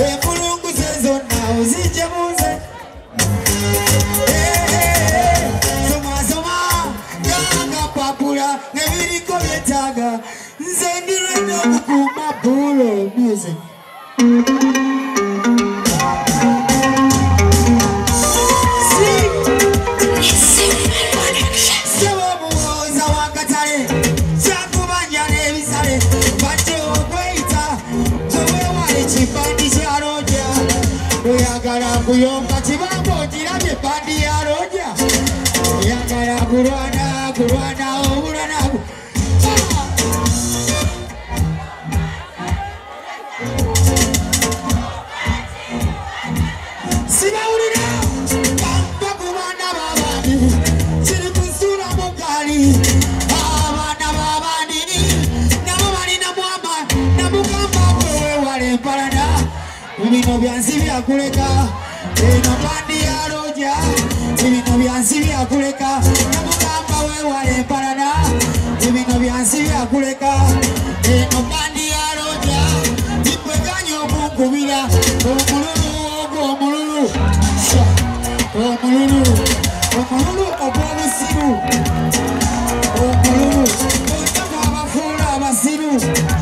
Empulungu zezonna ozijja muze. Soma yanga papula nebiriko byetaaga nze ndirwedde okukuuma Bulo music. Kuyomba chibambo jirabye bandi ya roja yagala kurwana obulana sibaulira bakubana babandi kiri kusula mukali abana babandi nabo balina mwamba namugamba wewe wale mpalana bino byansi byakuleka eno bandi ya roja bino byansi byakuleka namugamba wewale mpalana bino byansi byakuleka eno bandi ya roja bikweganya okunkubira omululu ogw'omululu ogw'obusiru omululu otamu abafuula abasiru.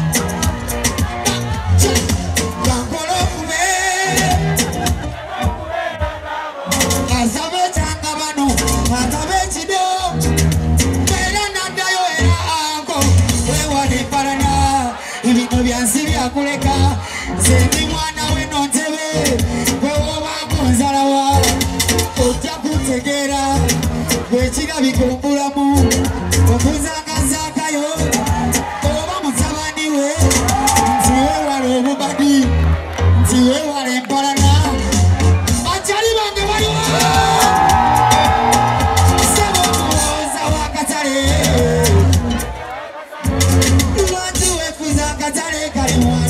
Kuleka sendi mwana weno ntebe wewoba kunzalawa ojja kutegera gwekirabika omulamu okuzangazakayo oba mutabani we nti wewale obubadi nti wewale empalana bajali bange baliwo sebo omuwoza wakatale lwaki wefuza akatale kali mwana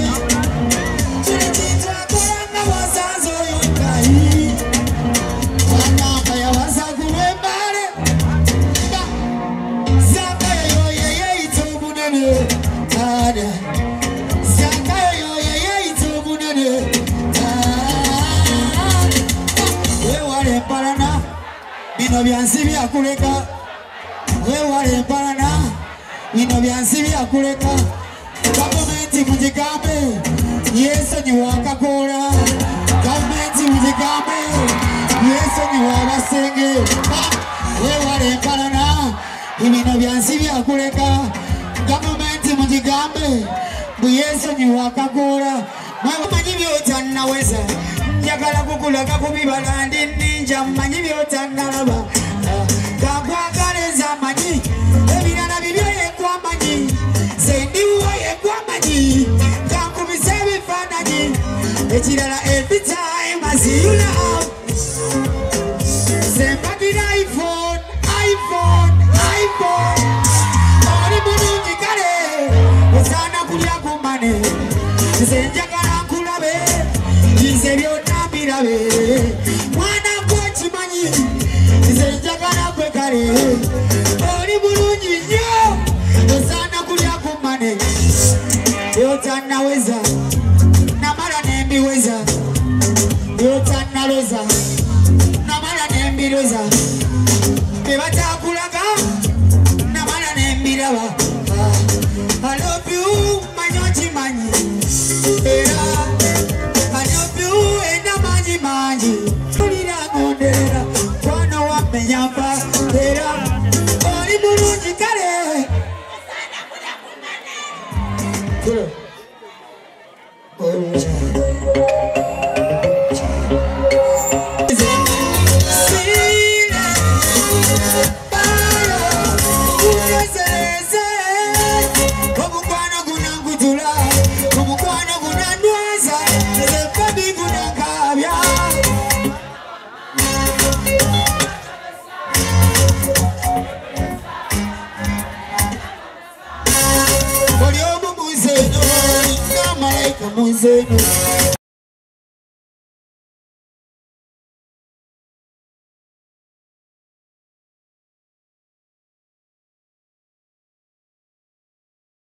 bino byansi byakuleka wewale empalana bino byansi byakuleka gavumenti mugigambe yesonyiwa akakola gavumenti mugigambe yesonyiwa abasenge wewale empalana bino byansi byakuleka gavumenti mugigambe yesonyiwa akakola mwamanyi byotannaweza njagala kukulaga kubibala ndi ninja manyi byotannalaba kakwagaleza manyi ebirala bibyo yekwamanyi sendiwo yekwamanyi kankubisa ebifaananyi ekirala every time I see you now sembagira iPhone oli bulungi kale osaana kulya kumane nze njagala nkulabe nze byonambirabe mwana gwokimanyi nze njagala gwe kale oli bulungi nnyo osaana kulya kumane byotannaweza namala nembiweza byotannaloza namala nembiroza bebatakulaga namala nembiraba I love you manyi okimanyi era I love you enda manyi tulira ngonderera kwano wammenyamba era oli bulungi kale Muzeno